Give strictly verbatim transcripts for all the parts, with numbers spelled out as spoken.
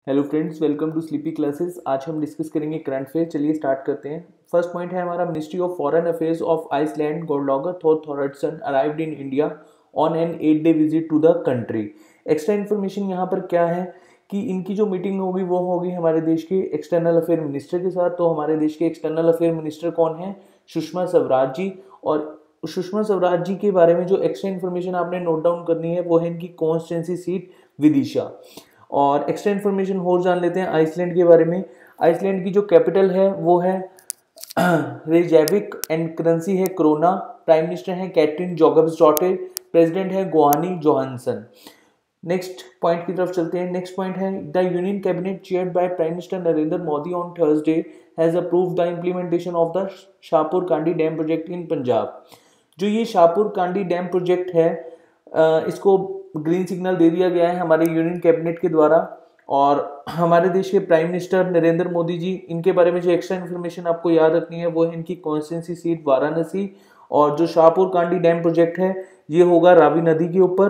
Hello friends, welcome to sleepy classes. आज हम discuss करेंगे करंट अफेयर। चलिए स्टार्ट करते हैं। फर्स्ट पॉइंट है हमारा, ministry of foreign affairs of Iceland Gudlaugur Thordarson arrived in India on an eight day visit to the country. Extra information यहाँ पर क्या है कि इनकी जो मीटिंग होगी वो होगी हमारे देश के एक्सटर्नल अफेयर मिनिस्टर के साथ। तो हमारे देश के एक्सटर्नल अफेयर मिनिस्टर कौन है? सुषमा स्वराज जी। और सुषमा स्वराज जी के बारे में जो एक्स्ट्रा इन्फॉर्मेशन आपने नोट डाउन करनी है वो है इनकी कॉन्स्टिट्यूंसी सीट विदिशा। और एक्स्ट्रा इन्फॉर्मेशन और जान लेते हैं आइसलैंड के बारे में। आइसलैंड की जो कैपिटल है वो है रेजैविक एंड करेंसी है क्रोना। प्राइम मिनिस्टर है कैटरीन जोगब्सडॉटर। प्रेसिडेंट है गोहानी जोहानसन। नेक्स्ट पॉइंट की तरफ चलते हैं। नेक्स्ट पॉइंट है, the union cabinet chaired by prime minister Narendra Modi on Thursday has approved the implementation of the Shahpur Kandi dam project in Punjab. जो ये शाहपुर कांडी डैम प्रोजेक्ट है, इसको ग्रीन सिग्नल दे दिया गया है हमारे यूनियन कैबिनेट के द्वारा। और हमारे देश के प्राइम मिनिस्टर नरेंद्र मोदी जी, इनके बारे में जो एक्स्ट्रा इन्फॉर्मेशन आपको याद रखनी है वो है इनकी कॉन्स्टिट्यूंसी सीट वाराणसी। और जो शाहपुर कांडी डैम प्रोजेक्ट है ये होगा रावी नदी के ऊपर।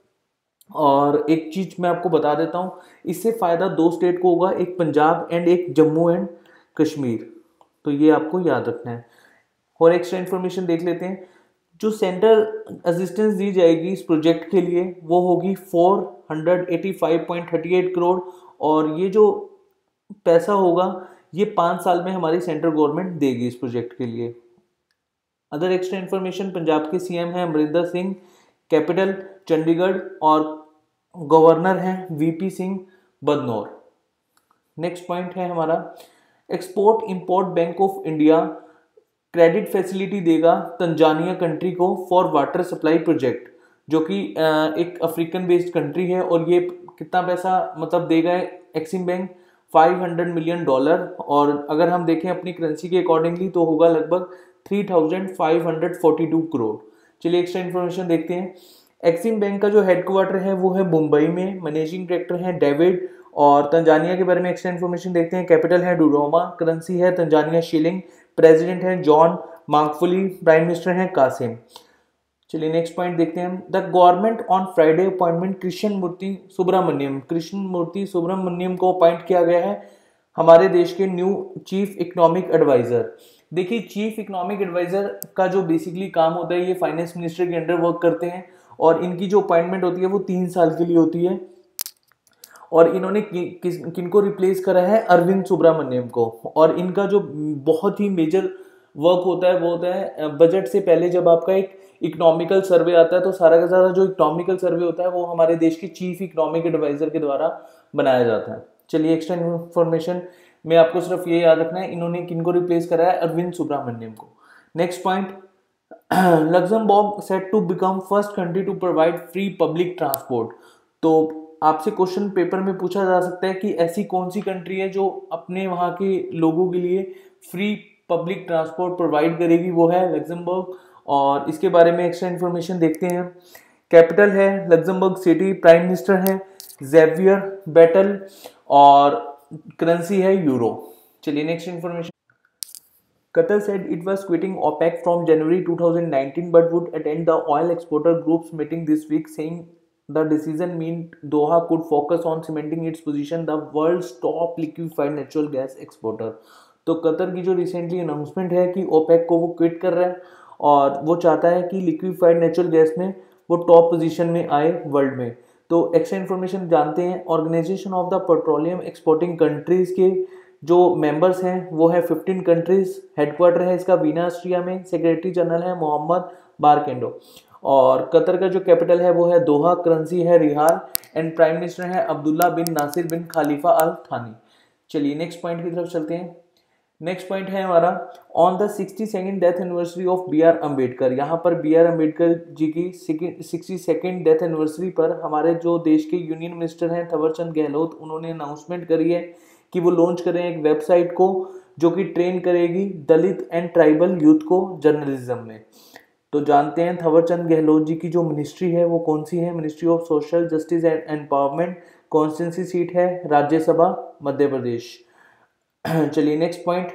और एक चीज मैं आपको बता देता हूँ, इससे फायदा दो स्टेट को होगा, एक पंजाब एंड एक जम्मू एंड कश्मीर। तो ये आपको याद रखना है। और एक्स्ट्रा इन्फॉर्मेशन देख लेते हैं। जो सेंट्रल असिस्टेंस दी जाएगी इस प्रोजेक्ट के लिए वो होगी four hundred eighty five point thirty eight crore. और ये जो पैसा होगा ये पाँच साल में हमारी सेंट्रल गवर्नमेंट देगी इस प्रोजेक्ट के लिए। अदर एक्स्ट्रा इन्फॉर्मेशन, पंजाब के सीएम हैं अमरिंदर सिंह, कैपिटल चंडीगढ़ और गवर्नर हैं V P Singh Badnore. Next point है हमारा, export import bank of India credit facility देगा तंजानिया कंट्री को फॉर वाटर सप्लाई प्रोजेक्ट, जो कि एक अफ्रीकन बेस्ड कंट्री है। और ये कितना पैसा मतलब देगा एक्सिम बैंक? पाँच सौ मिलियन डॉलर। और अगर हम देखें अपनी करेंसी के अकॉर्डिंगली तो होगा लगभग तीन हज़ार पाँच सौ बयालीस करोड़। चलिए एक्स्ट्रा इन्फॉर्मेशन देखते हैं। एक्सिम बैंक का जो हेडक्वार्टर है वो है मुंबई में। मैनेजिंग डायरेक्टर है डेविड। और तंजानिया के बारे में एक्स्ट्रा इन्फॉर्मेशन देखते हैं। कैपिटल है डोडोमा, करेंसी है तंजानिया शिलिंग, प्रेसिडेंट है जॉन मार्कफुली, प्राइम मिनिस्टर है कासिम। चलिए नेक्स्ट पॉइंट देखते हैं। The government on Friday appointment Krishnamurthy Subramanian Krishnamurthy Subramanian को अपॉइंट किया गया है हमारे देश के न्यू चीफ इकोनॉमिक एडवाइजर। देखिए, चीफ इकोनॉमिक एडवाइजर का जो बेसिकली काम होता है ये फाइनेंस मिनिस्टर के अंडर वर्क करते हैं। और इनकी जो अपॉइंटमेंट होती है वो तीन साल के लिए होती है। और इन्होंने कि, किस किनको रिप्लेस करा है? अरविंद सुब्रमण्यम को। और इनका जो बहुत ही मेजर वर्क होता है वो होता है बजट से पहले जब आपका एक इकोनॉमिकल सर्वे आता है तो सारा का सारा जो इकोनॉमिकल सर्वे होता है वो हमारे देश के चीफ इकोनॉमिक एडवाइजर के द्वारा बनाया जाता है। चलिए एक्स्ट्रा इन्फॉर्मेशन में आपको सिर्फ ये याद रखना है, इन्होंने किनको रिप्लेस करा है? अरविंद सुब्रमण्यम को। Next point, Luxembourg set to become first country to provide free public transport. तो आपसे क्वेश्चन पेपर में पूछा जा सकता है कि ऐसी कौन सी कंट्री है जो अपने वहाँ के लोगों के लिए फ्री पब्लिक ट्रांसपोर्ट प्रोवाइड करेगी? वो है लग्जमबर्ग। और इसके बारे में एक्स्ट्रा इन्फॉर्मेशन देखते हैं। कैपिटल है लग्जमबर्ग सिटी, प्राइम मिनिस्टर है जेवियर बेटल और करेंसी है यूरो। चलिए next information. Qatar said it was quitting OPEC from January twenty nineteen but would attend the oil exporter group's meeting this week, saying the decision meant Doha could focus on cementing its position the world's top liquefied natural gas exporter। तो Qatar की जो recently announcement है कि OPEC को वो quit कर रहा है और वो चाहता है कि लिक्विफाइड नेचुरल गैस में वो टॉप पोजीशन में आए वर्ल्ड में। तो एक्स्ट्रा इन्फॉर्मेशन जानते हैं। Organization of the petroleum exporting countries के जो मेंबर्स हैं वो है फिफ्टीन कंट्रीज। हेडक्वार्टर है इसका वीना ऑस्ट्रिया में। सेक्रेटरी जनरल है मोहम्मद बारकेंडो। और कतर का जो कैपिटल है वो है दोहा, करेंसी है रियाल एंड प्राइम मिनिस्टर है अब्दुल्ला बिन नासिर बिन खलीफा अल थानी। चलिए नेक्स्ट पॉइंट की तरफ चलते हैं। नेक्स्ट पॉइंट है हमारा, on the sixty second death anniversary of B R Ambedkar. यहाँ पर बी आर अम्बेडकर जी की सिक्सटी सेकेंड डेथ एनिवर्सरी पर हमारे जो देश के यूनियन मिनिस्टर हैं थवरचंद गहलोत, उन्होंने अनाउंसमेंट करी है कि वो लॉन्च करें एक वेबसाइट को जो कि ट्रेन करेगी दलित एंड ट्राइबल यूथ को जर्नलिज्म में। तो जानते हैं थवरचंद गहलोत जी की जो मिनिस्ट्री है वो कौन सी है? Ministry of social justice and empowerment. Constituency seat है राज्यसभा मध्य प्रदेश। चलिए नेक्स्ट पॉइंट,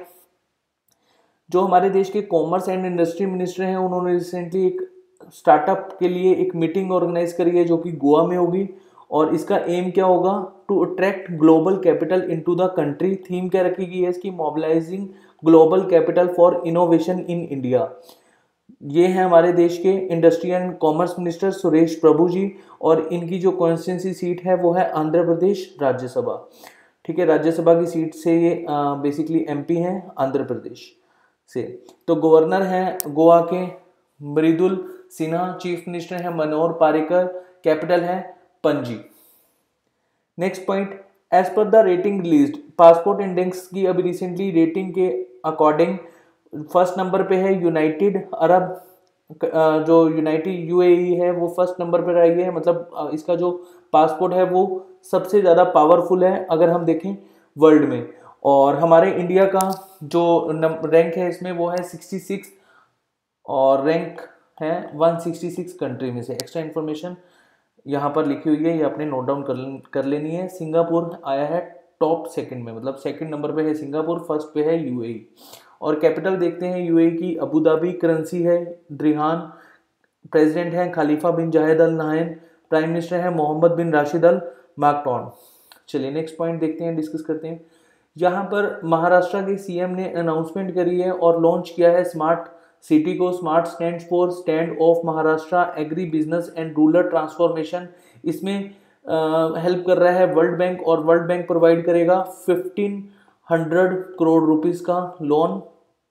जो हमारे देश के कॉमर्स एंड इंडस्ट्री मिनिस्टर हैं उन्होंने रिसेंटली एक स्टार्टअप के लिए एक मीटिंग ऑर्गेनाइज करी है जो कि गोवा में होगी। और इसका एम क्या होगा? To attract global capital into the country. Theme क्या रखी गई है इसकी? Mobilizing global capital for innovation in India. ये है हमारे देश के industry and commerce minister Suresh Prabhu ji, और इनकी जो कॉन्स्टिट्यूंसी सीट है वो है आंध्र प्रदेश राज्यसभा। ठीक है, राज्यसभा की सीट से ये बेसिकली एमपी हैं आंध्र प्रदेश से। तो गवर्नर हैं गोवा के मृदुल सिन्हा, चीफ मिनिस्टर है मनोहर पारिकर, कैपिटल है Panaji. Next point, as per the rating released, passport index की अभी रिसेंटली रेटिंग के अकॉर्डिंग फर्स्ट नंबर पे है यूनाइटेड अरब, जो यूनाइटेड यूएई है वो फर्स्ट नंबर पर आई है। मतलब इसका जो पासपोर्ट है वो सबसे ज़्यादा पावरफुल है अगर हम देखें वर्ल्ड में। और हमारे इंडिया का जो रैंक है इसमें वो है सिक्सटी सिक्स, और रैंक है वन सिक्सटी सिक्स कंट्री में से। एक्स्ट्रा इन्फॉर्मेशन यहाँ पर लिखी हुई है, ये आपने नोट डाउन कर कर लेनी है। सिंगापुर आया है टॉप सेकंड में, मतलब सेकंड नंबर पे है सिंगापुर, फर्स्ट पे है यूएई। और कैपिटल देखते हैं यूएई की अबू धाबी, करेंसी है द्रिहान, प्रेसिडेंट है खलीफा बिन जायद अल नाहयान, प्राइम मिनिस्टर है मोहम्मद बिन राशिद अल मक्तौम। चलिए नेक्स्ट पॉइंट देखते हैं, डिस्कस करते हैं। यहाँ पर महाराष्ट्र के सीएम ने अनाउंसमेंट करी है और लॉन्च किया है स्मार्ट सिटी को। Smart stand for stand of Maharashtra agribusiness and rural transformation. इसमें हेल्प कर रहा है वर्ल्ड बैंक, और वर्ल्ड बैंक प्रोवाइड करेगा फिफ्टीन हंड्रेड करोड़ रुपीस का लोन,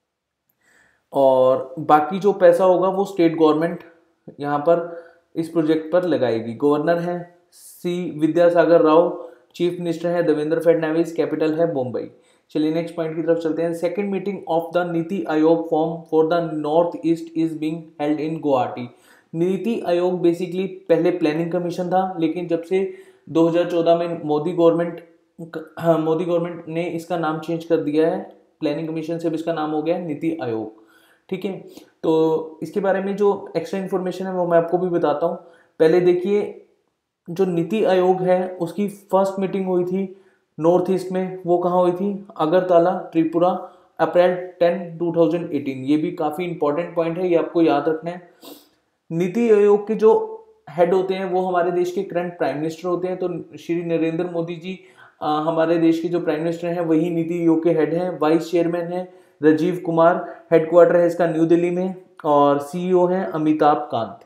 और बाकी जो पैसा होगा वो स्टेट गवर्नमेंट यहाँ पर इस प्रोजेक्ट पर लगाएगी। गवर्नर है C Vidyasagar Rao, chief minister है देवेंद्र फडणवीस, कैपिटल है मुंबई। चलिए नेक्स्ट पॉइंट की तरफ चलते हैं। Second meeting of the NITI Aayog forum for the north east is being held in Guwahati. NITI Aayog basically पहले प्लानिंग कमीशन था, लेकिन जब से दो हज़ार चौदह में मोदी गवर्नमेंट मोदी गवर्नमेंट ने इसका नाम चेंज कर दिया है, प्लानिंग कमीशन से भी इसका नाम हो गया है नीति आयोग। ठीक है, तो इसके बारे में जो एक्स्ट्रा इन्फॉर्मेशन है वो मैं आपको भी बताता हूँ। पहले देखिए, जो नीति आयोग है उसकी फर्स्ट मीटिंग हुई थी नॉर्थ ईस्ट में, वो कहाँ हुई थी? Agartala, Tripura, April ten two thousand eighteen. ये भी काफ़ी इंपॉर्टेंट पॉइंट है, ये आपको याद रखना है। नीति आयोग के जो हेड होते हैं वो हमारे देश के करंट प्राइम मिनिस्टर होते हैं। तो श्री नरेंद्र मोदी जी आ, हमारे देश के जो प्राइम मिनिस्टर हैं वही नीति आयोग के हेड हैं। वाइस चेयरमैन है राजीव कुमार, हेडक्वार्टर है इसका न्यू दिल्ली में, और सीईओ है अमिताभ कांत।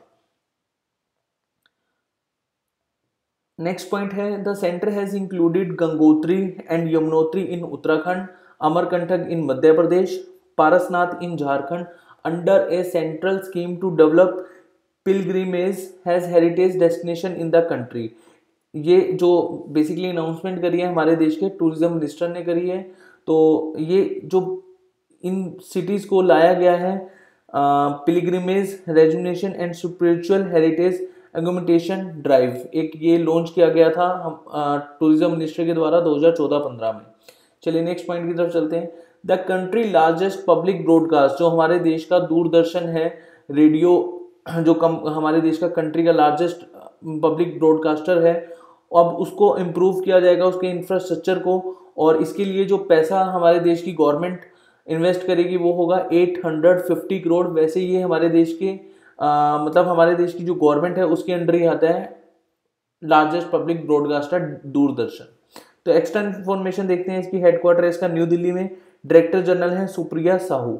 नेक्स्ट पॉइंट है, the centre has included Gangotri and Yamunotri in Uttarakhand, Amarkantak in Madhya Pradesh, Parasnath in Jharkhand, under a central scheme to develop pilgrimage has heritage destination in the country. ये जो बेसिकली अनाउंसमेंट करी है हमारे देश के टूरिज्म मिनिस्टर ने करी है। तो ये जो इन सिटीज को लाया गया है pilgrimage rejuvenation and spiritual heritage augmentation drive, एक ये लॉन्च किया गया था टूरिज्म मिनिस्टर के द्वारा दो हज़ार चौदह पंद्रह में। चलिए नेक्स्ट पॉइंट की तरफ चलते हैं। The country largest public broadcast, जो हमारे देश का दूरदर्शन है रेडियो, जो कम हमारे देश का कंट्री का लार्जेस्ट पब्लिक ब्रॉडकास्टर है, अब उसको इम्प्रूव किया जाएगा उसके इंफ्रास्ट्रक्चर को, और इसके लिए जो पैसा हमारे देश की गवर्नमेंट इन्वेस्ट करेगी वो होगा आठ सौ पचास करोड़। वैसे ये हमारे देश के आ, मतलब हमारे देश की जो गवर्नमेंट है उसके अंडर ही आता है लार्जेस्ट पब्लिक ब्रॉडकास्टर दूरदर्शन। तो एक्स्ट्रा इन्फॉर्मेशन देखते हैं, इसकी हेडक्वार्टर है इसका न्यू दिल्ली में, डायरेक्टर जनरल है सुप्रिया साहू।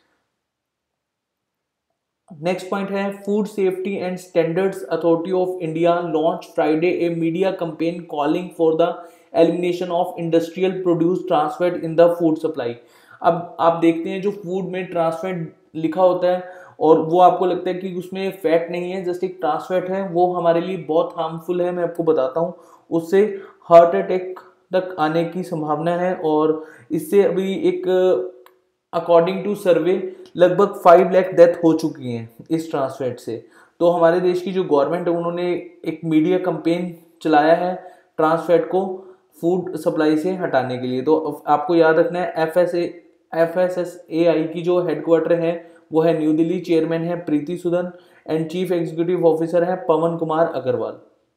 नेक्स्ट पॉइंट है, food safety and standards authority of India launch Friday a media campaign calling for the elimination of industrial produce trans fat in the food supply. अब आप देखते हैं जो फूड में ट्रांसफैट लिखा होता है और वो आपको लगता है कि उसमें फैट नहीं है, जस्ट एक ट्रांसफैट है, वो हमारे लिए बहुत हार्मफुल है। मैं आपको बताता हूँ, उससे हार्ट अटैक तक आने की संभावना है, और इससे अभी एक अकॉर्डिंग टू सर्वे लगभग फाइव लाख डेथ हो चुकी हैं इस ट्रांसफैट से। तो हमारे देश की जो गवर्नमेंट है उन्होंने एक मीडिया कैंपेन चलाया है ट्रांसफैट को फूड सप्लाई से हटाने के लिए। तो आपको याद रखना है, F S A F S S A I की जो हेडक्वार्टर है वो है न्यू दिल्ली, चेयरमैन है Preeti Sudan and chief executive officer है Pawan Kumar Agarwal.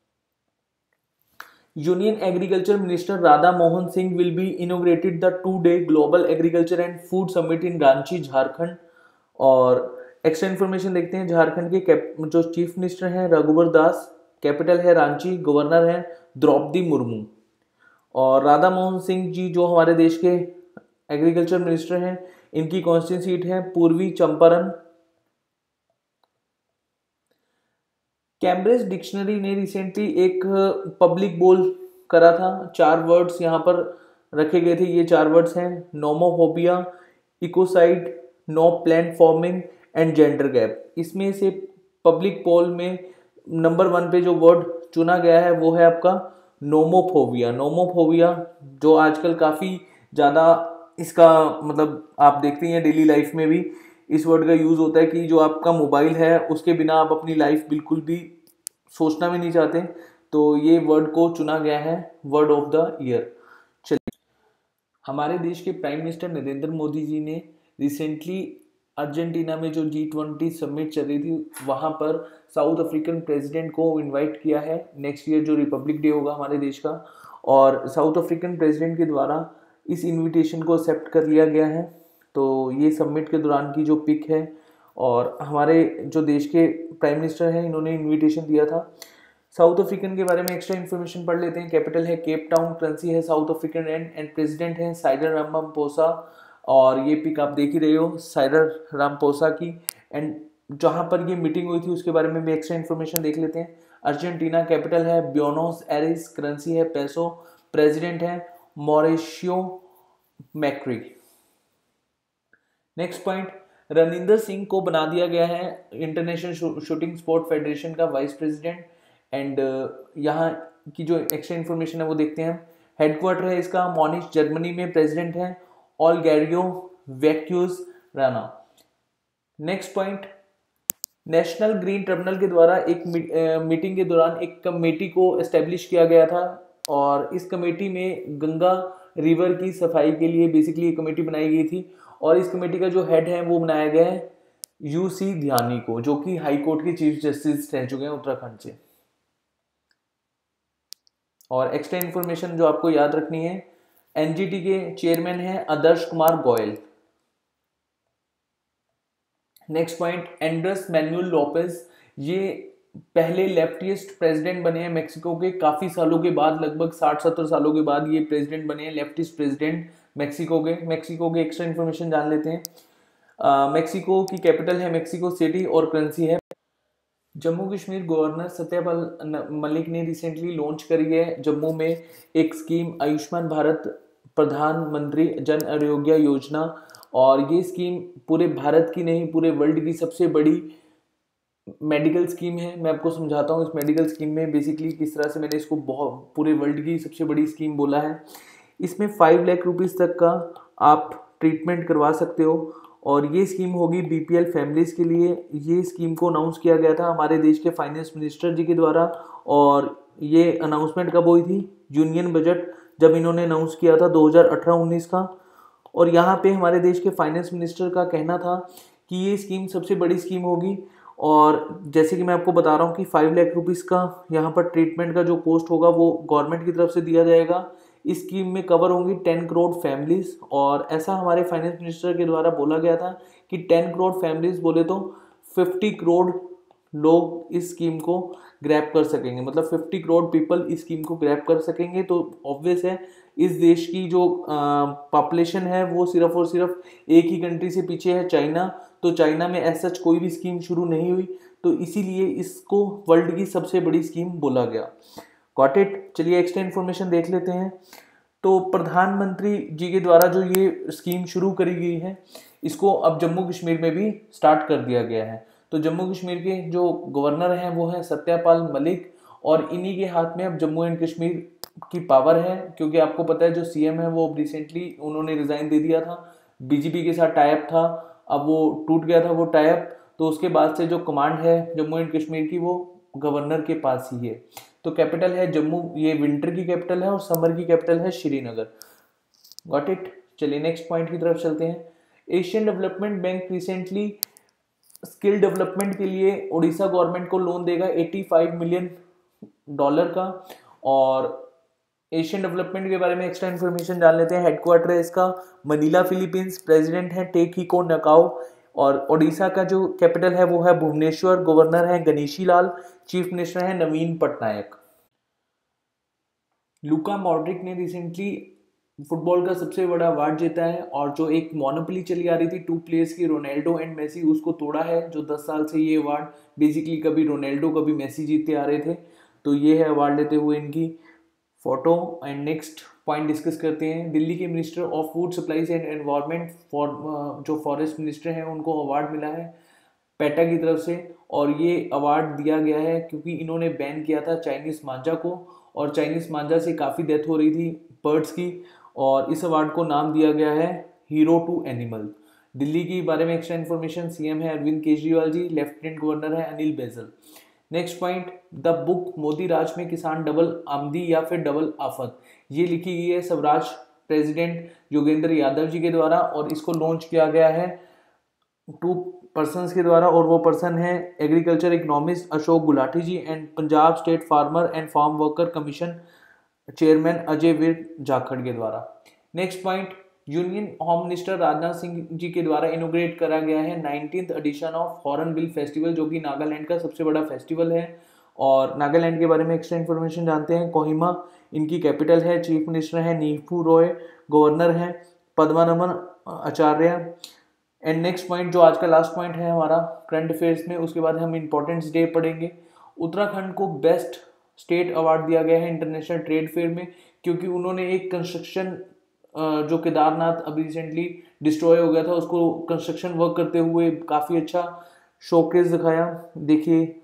Union agriculture minister Radha Mohan Singh will be inaugurated the two day global agriculture and food summit in Ranchi Jharkhand. और एक्स्ट्रा इन्फॉर्मेशन देखते हैं, झारखंड के जो चीफ मिनिस्टर हैं रघुवर दास, कैपिटल है रांची, गवर्नर है द्रौपदी मुर्मू। और राधा मोहन सिंह जी जो हमारे देश के एग्रीकल्चर मिनिस्टर हैं, इनकी कॉन्स्टिट्यूंसी सीट है पूर्वी चंपारण। कैम्ब्रिज डिक्शनरी ने रिसेंटली एक पब्लिक बोल करा था, चार वर्ड्स यहाँ पर रखे गए थे। ये चार वर्ड्स हैं nomophobia, ecocide, no plant farming and gender gap. इसमें से पब्लिक पोल में नंबर वन पे जो वर्ड चुना गया है वो है आपका नोमोफोबिया। नोमोफोबिया जो आजकल काफ़ी ज़्यादा इसका मतलब आप देखते हैं डेली लाइफ में भी इस वर्ड का यूज़ होता है कि जो आपका मोबाइल है उसके बिना आप अपनी लाइफ बिल्कुल भी सोचना भी नहीं चाहते, तो ये वर्ड को चुना गया है वर्ड ऑफ द ईयर। चलिए, हमारे देश के प्राइम मिनिस्टर नरेंद्र मोदी जी ने रिसेंटली अर्जेंटीना में जो जी ट्वेंटी समिट चल रही थी वहाँ पर साउथ अफ्रीकन प्रेसिडेंट को इनवाइट किया है नेक्स्ट ईयर जो रिपब्लिक डे होगा हमारे देश का, और साउथ अफ्रीकन प्रेसिडेंट के द्वारा इस इनविटेशन को एक्सेप्ट कर लिया गया है। तो ये समिट के दौरान की जो पिक है, और हमारे जो देश के प्राइम मिनिस्टर हैं इन्होंने इनविटेशन दिया था। साउथ अफ्रीकन के बारे में एक्स्ट्रा इन्फॉर्मेशन पढ़ लेते हैं। कैपिटल है केप टाउन, करेंसी है south African rand and president है साइरल रामापोसा। और ये पिक आप देख ही रहे हो साइरल रामापोसा की। एंड जहाँ पर ये मीटिंग हुई थी उसके बारे में भी एक्स्ट्रा इन्फॉर्मेशन देख लेते हैं। अर्जेंटीना, कैपिटल है ब्यूनोस एरिस, करेंसी है पेसो, प्रेसिडेंट है Mauricio Macri. Next point, Raninder Singh को बना दिया गया है इंटरनेशनल शूटिंग स्पोर्ट फेडरेशन का वाइस प्रेसिडेंट। एंड यहाँ की जो एक्स्ट्रा इन्फॉर्मेशन है वो देखते हैं। हेडक्वार्टर है इसका मॉनिश, जर्मनी में। प्रेसिडेंट है Olegario Vazquez Rana. Next point, national green tribunal के द्वारा एक मीटिंग के दौरान एक कमेटी को एस्टेब्लिश किया गया था, और इस कमेटी में गंगा रिवर की सफाई के लिए बेसिकली एक कमेटी बनाई गई थी, और इस कमेटी का जो हेड है वो बनाया गया है यूसी ध्यानी को, जो कि हाई कोर्ट के चीफ जस्टिस रह चुके हैं उत्तराखंड से। और एक्स्ट्रा इन्फॉर्मेशन जो आपको याद रखनी है, एनजीटी के चेयरमैन हैं Adarsh Kumar Goel. Next point, Andres Manuel Lopez, ये पहले लेफ्टिस्ट प्रेसिडेंट बने हैं मेक्सिको के, काफी सालों के बाद, लगभग साठ सत्तर सालों के बाद ये प्रेसिडेंट बने हैं, लेफ्टिस्ट प्रेसिडेंट मेक्सिको के। मेक्सिको के एक्स्ट्रा इन्फॉर्मेशन जान लेते हैं। मेक्सिको की कैपिटल है मेक्सिको सिटी और करेंसी है। जम्मू कश्मीर गवर्नर सत्यपाल मलिक ने रिसेंटली लॉन्च करी है जम्मू में एक स्कीम आयुष्मान भारत प्रधानमंत्री जन आरोग्य योजना, और ये स्कीम पूरे भारत की नहीं पूरे वर्ल्ड की सबसे बड़ी मेडिकल स्कीम है। मैं आपको समझाता हूँ इस मेडिकल स्कीम में बेसिकली किस तरह से मैंने इसको बहुत पूरे वर्ल्ड की सबसे बड़ी स्कीम बोला है। इसमें फाइव लाख रुपीज़ तक का आप ट्रीटमेंट करवा सकते हो, और ये स्कीम होगी बीपीएल फैमिलीज़ के लिए। ये स्कीम को अनाउंस किया गया था हमारे देश के फाइनेंस मिनिस्टर जी के द्वारा, और ये अनाउंसमेंट कब हुई थी, यूनियन बजट जब इन्होंने अनाउंस किया था दो हज़ार अठारह उन्नीस का। और यहाँ पे हमारे देश के फाइनेंस मिनिस्टर का कहना था कि ये स्कीम सबसे बड़ी स्कीम होगी, और जैसे कि मैं आपको बता रहा हूँ कि फाइव लाख रुपीज़ का यहाँ पर ट्रीटमेंट का जो कॉस्ट होगा वो गवर्नमेंट की तरफ से दिया जाएगा। इस स्कीम में कवर होंगी टेन करोड़ फैमिलीज, और ऐसा हमारे फाइनेंस मिनिस्टर के द्वारा बोला गया था कि टेन करोड़ फैमिलीज बोले तो फिफ्टी करोड़ लोग इस स्कीम को ग्रैब कर सकेंगे, मतलब फिफ्टी करोड़ पीपल इस स्कीम को ग्रैब कर सकेंगे। तो ऑब्वियस है इस देश की जो पॉपुलेशन है वो सिर्फ और सिर्फ एक ही कंट्री से पीछे है, चाइना। तो चाइना में ऐसा कोई भी स्कीम शुरू नहीं हुई, तो इसीलिए इसको वर्ल्ड की सबसे बड़ी स्कीम बोला गया। Got it. चलिए एक्स्ट्रा इन्फॉर्मेशन देख लेते हैं। तो प्रधानमंत्री जी के द्वारा जो ये स्कीम शुरू करी गई है इसको अब जम्मू कश्मीर में भी स्टार्ट कर दिया गया है। तो जम्मू कश्मीर के जो गवर्नर हैं वो हैं सत्यपाल मलिक, और इन्हीं के हाथ में अब जम्मू एंड कश्मीर की पावर है, क्योंकि आपको पता है जो सीएम है वो रिसेंटली उन्होंने रिजाइन दे दिया था, बीजेपी के साथ टाइप था, अब वो टूट गया था वो टाइप। तो उसके बाद से जो कमांड है जम्मू एंड कश्मीर की वो गवर्नर के पास ही है। तो कैपिटल है जम्मू, ये विंटर की कैपिटल है, और समर की कैपिटल है श्रीनगर। Got it. चलिए नेक्स्ट पॉइंट की तरफ चलते हैं। Asian development bank recently skill development के लिए उड़ीसा गवर्नमेंट को लोन देगा पचासी मिलियन डॉलर का। और एशियन डेवलपमेंट के बारे में एक्स्ट्रा इन्फॉर्मेशन जान लेते हैं। हेडक्वार्टर है इसका मनीला फिलीपींस, प्रेसिडेंट है टेकहिको नकाओ, और ओडिशा का जो कैपिटल है वो है भुवनेश्वर, गवर्नर है गणेशी लाल, चीफ मिनिस्टर है नवीन पटनायक। लूका मॉड्रिक ने रिसेंटली फुटबॉल का सबसे बड़ा अवार्ड जीता है, और जो एक मोनोपोली चली आ रही थी टू प्लेयर्स की, रोनाल्डो एंड मेसी, उसको तोड़ा है। जो दस साल से ये अवार्ड बेसिकली कभी रोनाल्डो कभी मेसी जीतते आ रहे थे, तो ये है अवार्ड लेते हुए इनकी फोटो। एंड नेक्स्ट पॉइंट डिस्कस करते हैं। दिल्ली के minister of food supplies and environment for जो फॉरेस्ट मिनिस्टर हैं उनको अवार्ड मिला है पेटा की तरफ से, और ये अवार्ड दिया गया है क्योंकि इन्होंने बैन किया था चाइनीज मांझा को, और चाइनीज मांझा से काफ़ी डेथ हो रही थी बर्ड्स की, और इस अवार्ड को नाम दिया गया है हीरो टू एनिमल। दिल्ली के बारे में एक्स्ट्रा इन्फॉर्मेशन, सीएम है अरविंद केजरीवाल जी, लेफ्टिनेंट गवर्नर है Anil Baijal. Next point, the book Modi Raj में किसान डबल आमदी या फिर डबल आफत, ये लिखी गई है स्वराज प्रेसिडेंट योगेंद्र यादव जी के द्वारा, और इसको लॉन्च किया गया है टू पर्सन्स के द्वारा, और वो पर्सन है agriculture economist Ashok Gulati ji and Punjab state farmer and farm worker commission chairman Ajay Vir Jakhar के द्वारा। Next point, union home minister Rajnath Singh ji के द्वारा इनोग्रेट करा गया है nineteenth edition of Hornbill festival, जो कि नागालैंड का सबसे बड़ा फेस्टिवल है। और नागालैंड के बारे में एक्स्ट्रा इन्फॉर्मेशन जानते हैं। कोहिमा इनकी कैपिटल है, चीफ मिनिस्टर है नीफू रॉय, गवर्नर है Padmanabha Acharya. And next point, जो आज का लास्ट पॉइंट है हमारा करंट अफेयर्स में, उसके बाद हम इंपॉर्टेंस डे पढ़ेंगे। उत्तराखंड को बेस्ट स्टेट अवार्ड दिया गया है इंटरनेशनल ट्रेड फेयर में, क्योंकि उन्होंने एक कंस्ट्रक्शन जो केदारनाथ अभी रिसेंटली डिस्ट्रॉय हो गया था, उसको कंस्ट्रक्शन वर्क करते हुए काफ़ी अच्छा शोकेस दिखाया, देखिए।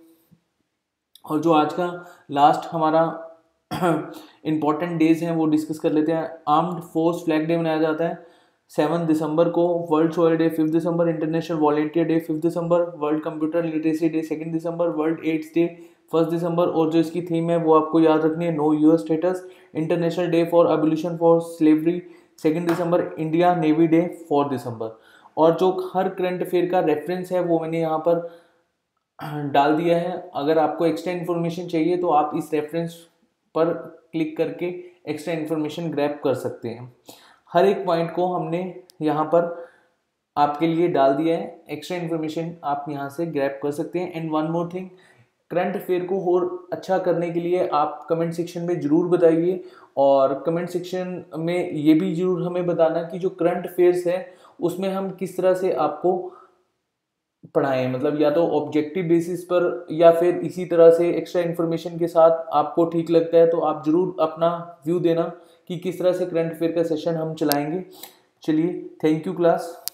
और जो आज का लास्ट हमारा इंपॉर्टेंट डेज हैं वो डिस्कस कर लेते हैं। आर्म्ड फोर्स फ्लैग डे मनाया जाता है सेवन दिसंबर को, वर्ल्ड सोयल डे फिफ्थ दिसंबर, इंटरनेशनल वॉलेंटियर डे फिफ्थ दिसंबर, world computer literacy day second दिसंबर, वर्ल्ड एड्स डे फर्स्ट दिसंबर, और जो इसकी थीम है वो आपको याद रखनी है, no US status, international day for abolition for slavery second दिसंबर, इंडिया नेवी डे फोर्थ दिसंबर। और जो हर करंट अफेयर का रेफरेंस है वो मैंने यहाँ पर डाल दिया है। अगर आपको एक्स्ट्रा इन्फॉर्मेशन चाहिए तो आप इस रेफरेंस पर क्लिक करके एक्स्ट्रा इन्फॉर्मेशन ग्रैब कर सकते हैं। हर एक पॉइंट को हमने यहाँ पर आपके लिए डाल दिया है, एक्स्ट्रा इन्फॉर्मेशन आप यहाँ से ग्रैब कर सकते हैं। And one more thing, current affair को और अच्छा करने के लिए आप कमेंट सेक्शन में ज़रूर बताइए, और कमेंट सेक्शन में ये भी ज़रूर हमें बताना कि जो करंट अफेयर्स है उसमें हम किस तरह से आपको पढ़ाएं, मतलब या तो ऑब्जेक्टिव बेसिस पर या फिर इसी तरह से एक्स्ट्रा इन्फॉर्मेशन के साथ आपको ठीक लगता है, तो आप ज़रूर अपना व्यू देना कि किस तरह से करंट अफेयर का सेशन हम चलाएंगे। चलिए, थैंक यू क्लास।